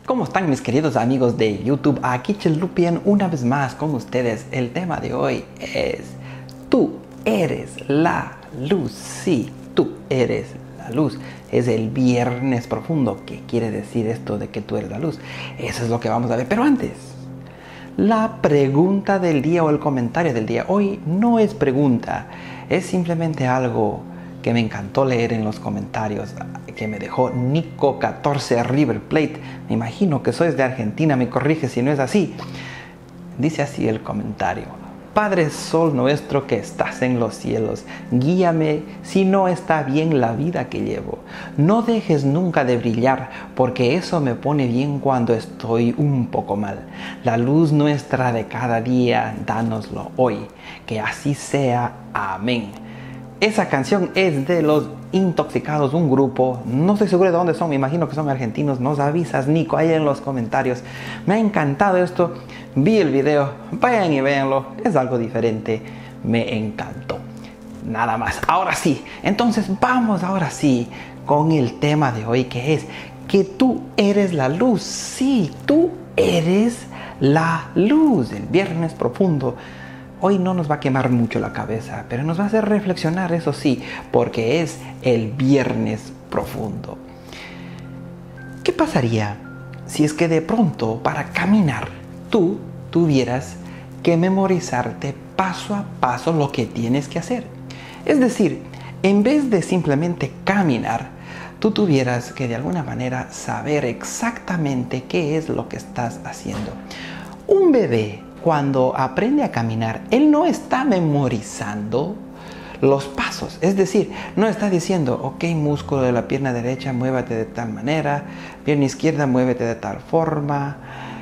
¿Cómo están mis queridos amigos de YouTube? Aquí Chelupian una vez más con ustedes. El tema de hoy es: tú eres la luz. Sí, tú eres la luz. Es el viernes profundo. ¿Qué quiere decir esto de que tú eres la luz? Eso es lo que vamos a ver. Pero antes, la pregunta del día o el comentario del día. Hoy no es pregunta, es simplemente algo que me encantó leer en los comentarios que me dejó Nico14 River Plate. Me imagino que sois de Argentina, me corrige si no es así. Dice así el comentario: Padre Sol nuestro que estás en los cielos, guíame si no está bien la vida que llevo. No dejes nunca de brillar, porque eso me pone bien cuando estoy un poco mal. La luz nuestra de cada día, dánoslo hoy. Que así sea. Amén. Esa canción es de Los Intoxicados, un grupo, no estoy seguro de dónde son, me imagino que son argentinos. Nos avisas, Nico, ahí en los comentarios. Me ha encantado esto, vi el video, vayan y véanlo, es algo diferente, me encantó. Nada más, ahora sí, entonces vamos ahora sí con el tema de hoy, que es que tú eres la luz. Sí, tú eres la luz. El viernes profundo. Hoy no nos va a quemar mucho la cabeza, pero nos va a hacer reflexionar, eso sí, porque es el viernes profundo. ¿Qué pasaría si es que de pronto para caminar tú tuvieras que memorizarte paso a paso lo que tienes que hacer? Es decir, en vez de simplemente caminar, tú tuvieras que de alguna manera saber exactamente qué es lo que estás haciendo. Un bebé, cuando aprende a caminar, él no está memorizando los pasos. Es decir, no está diciendo, ok, músculo de la pierna derecha, muévete de tal manera, pierna izquierda, muévete de tal forma,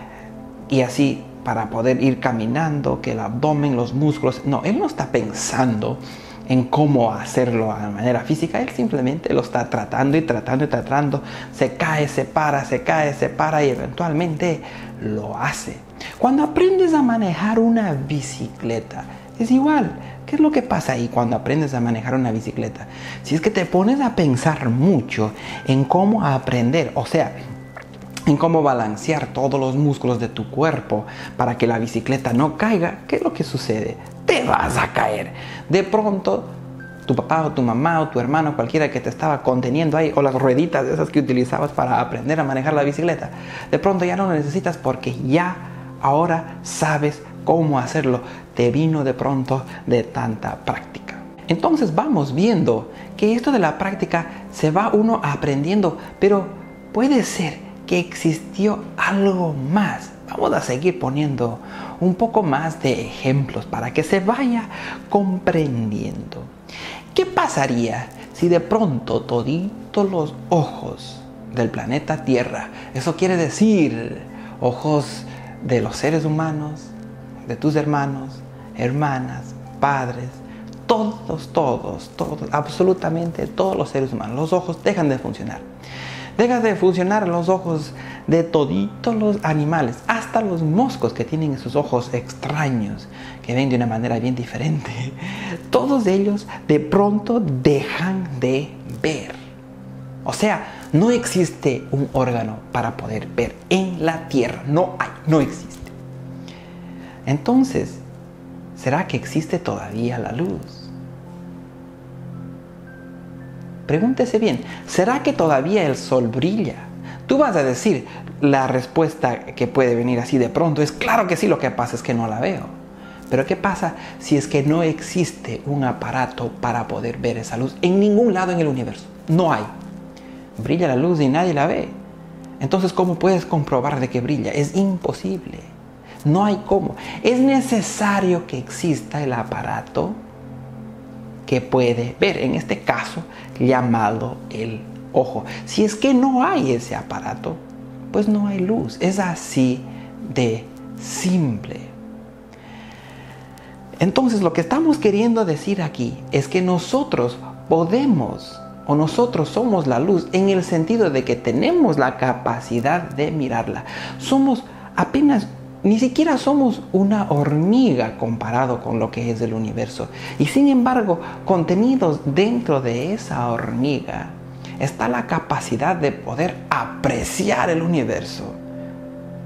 y así para poder ir caminando, que el abdomen, los músculos. No, él no está pensando en cómo hacerlo de manera física. Él simplemente lo está tratando y tratando y tratando. Se cae, se para, se cae, se para y eventualmente lo hace. Cuando aprendes a manejar una bicicleta, es igual. ¿Qué es lo que pasa ahí cuando aprendes a manejar una bicicleta? Si es que te pones a pensar mucho en cómo aprender, o sea, en cómo balancear todos los músculos de tu cuerpo para que la bicicleta no caiga, ¿qué es lo que sucede? Te vas a caer. De pronto, tu papá o tu mamá o tu hermano, cualquiera que te estaba conteniendo ahí, o las rueditas esas que utilizabas para aprender a manejar la bicicleta, de pronto ya no lo necesitas porque ya ahora sabes cómo hacerlo. Te vino de pronto de tanta práctica. Entonces vamos viendo que esto de la práctica se va uno aprendiendo, pero puede ser que existió algo más. Vamos a seguir poniendo un poco más de ejemplos para que se vaya comprendiendo. ¿Qué pasaría si de pronto toditos los ojos del planeta Tierra, eso quiere decir ojos de los seres humanos, de tus hermanos, hermanas, padres, todos, absolutamente todos los seres humanos, los ojos dejan de funcionar? Dejan de funcionar los ojos de toditos los animales, hasta los moscos que tienen esos ojos extraños, que ven de una manera bien diferente. Todos ellos de pronto dejan de ver. O sea, no existe un órgano para poder ver en la tierra. No hay, no existe. Entonces, ¿será que existe todavía la luz? Pregúntese bien, ¿será que todavía el sol brilla? Tú vas a decir, la respuesta que puede venir así de pronto es claro que sí, lo que pasa es que no la veo. Pero ¿qué pasa si es que no existe un aparato para poder ver esa luz en ningún lado en el universo? No hay. Brilla la luz y nadie la ve. Entonces, ¿cómo puedes comprobar de que brilla? Es imposible. No hay cómo. Es necesario que exista el aparato que puede ver, en este caso llamado el ojo. Si es que no hay ese aparato, pues no hay luz. Es así de simple. Entonces, lo que estamos queriendo decir aquí es que nosotros podemos, o nosotros somos la luz, en el sentido de que tenemos la capacidad de mirarla. Somos apenas, ni siquiera somos una hormiga comparado con lo que es el universo. Y sin embargo, contenidos dentro de esa hormiga está la capacidad de poder apreciar el universo.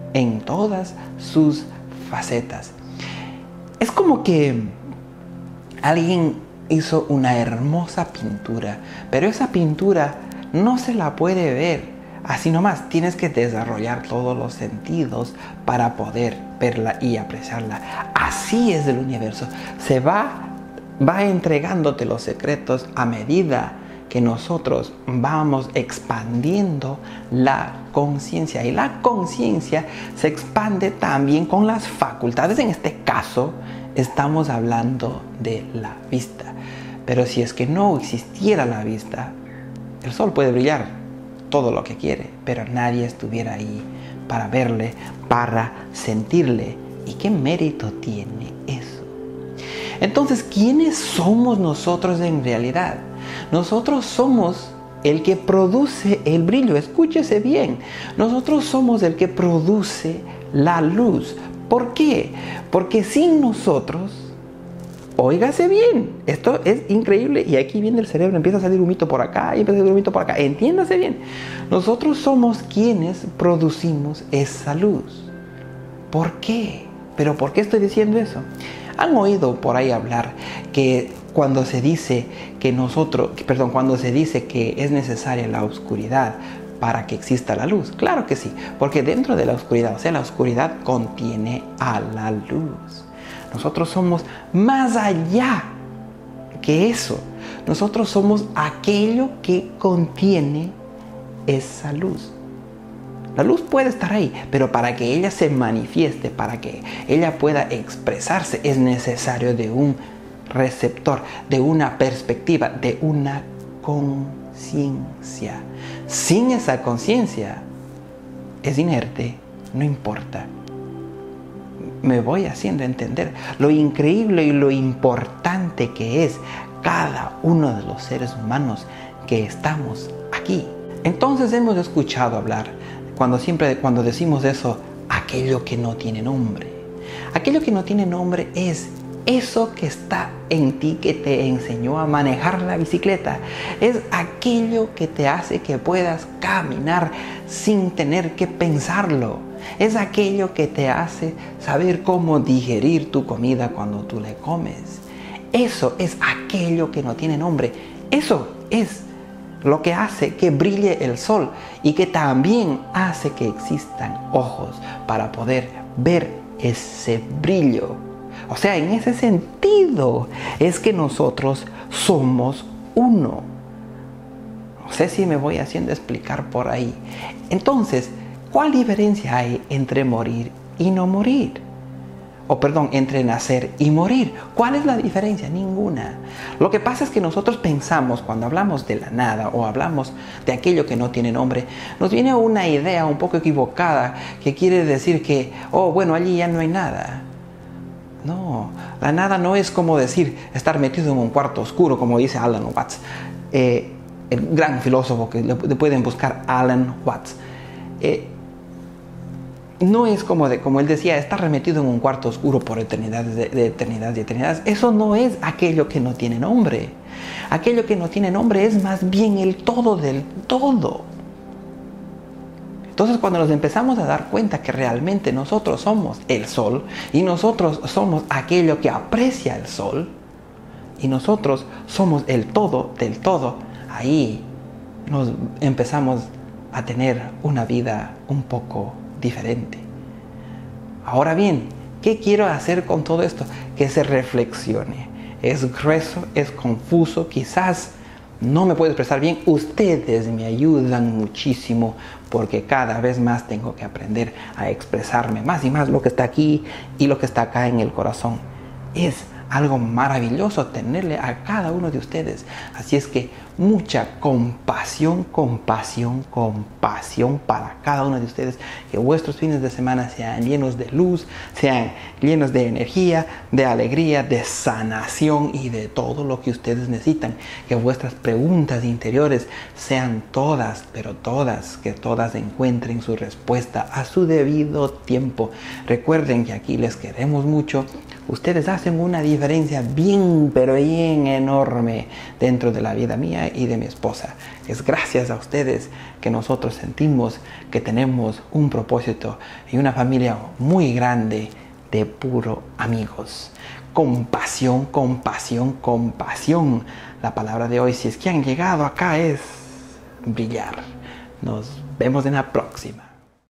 en todas sus facetas. Es como que alguien hizo una hermosa pintura, pero esa pintura no se la puede ver así nomás. Tienes que desarrollar todos los sentidos para poder verla y apreciarla. Así es el universo. Se va entregándote los secretos a medida que nosotros vamos expandiendo la conciencia. Y la conciencia se expande también con las facultades. En este caso, estamos hablando de la vista. Pero si es que no existiera la vista, el sol puede brillar todo lo que quiere, pero nadie estuviera ahí para verle, para sentirle. ¿Y qué mérito tiene eso? Entonces, ¿quiénes somos nosotros en realidad? Nosotros somos el que produce el brillo. Escúchese bien. Nosotros somos el que produce la luz. ¿Por qué? Porque sin nosotros, óigase bien, esto es increíble, y aquí viene el cerebro, empieza a salir un mito por acá y empieza a salir un mito por acá. Entiéndase bien. Nosotros somos quienes producimos esa luz. ¿Por qué? ¿Pero por qué estoy diciendo eso? ¿Han oído por ahí hablar que cuando se dice que cuando se dice que es necesaria la oscuridad para que exista la luz? Claro que sí, porque dentro de la oscuridad, o sea, la oscuridad contiene a la luz. Nosotros somos más allá que eso. Nosotros somos aquello que contiene esa luz. La luz puede estar ahí, pero para que ella se manifieste, para que ella pueda expresarse, es necesario de un receptor, de una perspectiva, de una conciencia. Sin esa conciencia, es inerte, no importa. Me voy haciendo entender lo increíble y lo importante que es cada uno de los seres humanos que estamos aquí. Entonces hemos escuchado hablar, cuando decimos eso, aquello que no tiene nombre. Aquello que no tiene nombre es eso que está en ti, que te enseñó a manejar la bicicleta. Es aquello que te hace que puedas caminar sin tener que pensarlo. Es aquello que te hace saber cómo digerir tu comida cuando tú le comes. Eso es aquello que no tiene nombre. Eso es lo que hace que brille el sol y que también hace que existan ojos para poder ver ese brillo. O sea, en ese sentido es que nosotros somos uno. No sé si me voy haciendo explicar por ahí. Entonces, ¿cuál diferencia hay entre morir y no morir? Entre nacer y morir. ¿Cuál es la diferencia? Ninguna. Lo que pasa es que nosotros pensamos, cuando hablamos de la nada o hablamos de aquello que no tiene nombre, nos viene una idea un poco equivocada que quiere decir que, allí ya no hay nada. No, la nada no es como decir estar metido en un cuarto oscuro, como dice Alan Watts, el gran filósofo que le pueden buscar, Alan Watts. No es como él decía, estar remetido en un cuarto oscuro por eternidades de eternidades y eternidades. Eso no es aquello que no tiene nombre. Aquello que no tiene nombre es más bien el todo del todo. Entonces, cuando nos empezamos a dar cuenta que realmente nosotros somos el sol y nosotros somos aquello que aprecia el sol y nosotros somos el todo del todo, ahí nos empezamos a tener una vida un poco diferente. Ahora bien, ¿qué quiero hacer con todo esto? Que se reflexione. Es grueso, es confuso, quizás no me puedo expresar bien. Ustedes me ayudan muchísimo porque cada vez más tengo que aprender a expresarme más y más lo que está aquí y lo que está acá en el corazón. Es algo maravilloso tenerle a cada uno de ustedes. Así es que mucha compasión para cada uno de ustedes. Que vuestros fines de semana sean llenos de luz, sean llenos de energía, de alegría, de sanación y de todo lo que ustedes necesitan. Que vuestras preguntas interiores sean todas, pero todas, que todas encuentren su respuesta a su debido tiempo. Recuerden que aquí les queremos mucho. Ustedes hacen una diferencia bien, pero bien enorme dentro de la vida mía familia y de mi esposa. Es gracias a ustedes que nosotros sentimos que tenemos un propósito y una familia muy grande de puro amigos. Compasión, compasión, compasión. La palabra de hoy, si es que han llegado acá, es brillar. Nos vemos en la próxima.